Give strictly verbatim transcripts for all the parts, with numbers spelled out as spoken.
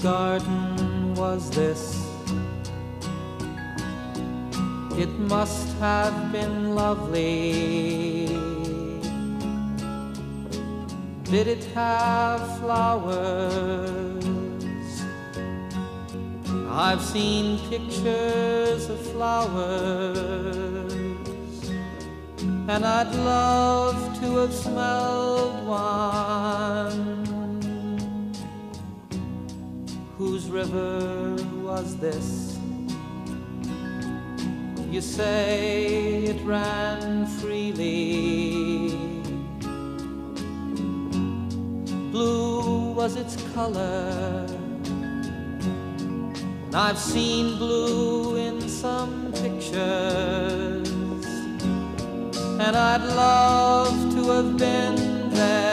garden was this? It must have been lovely. Did it have flowers? I've seen pictures of flowers, and I'd love to have smelled one. Whose river was this? You say it ran freely. Blue was its color. I've seen blue in some pictures, and I'd love to have been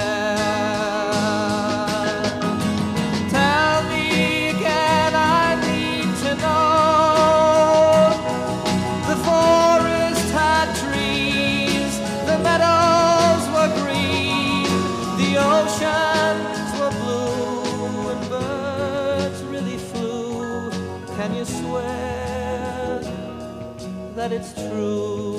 there. Tell me again, I need to know. The forest had trees, the meadows were green, the oceans were blue, and birds really flew. Can you swear that it's true?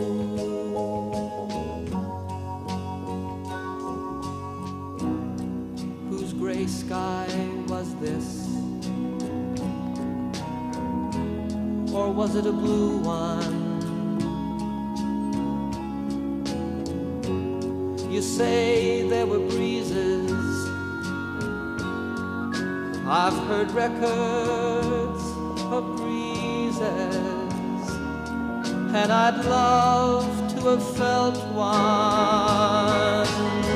Whose gray sky was this? Or was it a blue one? You say there were breezes. I've heard records of breezes, and I'd love to have felt one.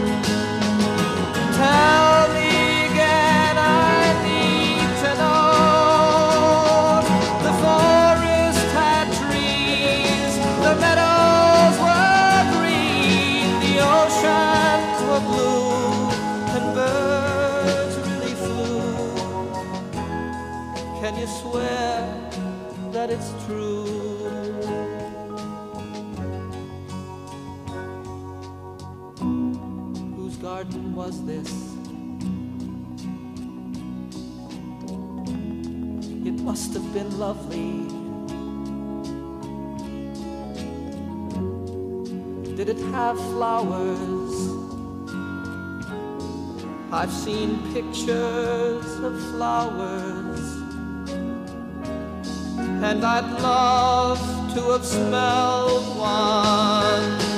Tell me again, I need to know. The forest had trees, the meadows were green, the oceans were blue, and birds really flew. Can you swear that it's true? Whose garden was this? It must have been lovely. Did it have flowers? I've seen pictures of flowers, and I'd love to have smelled one.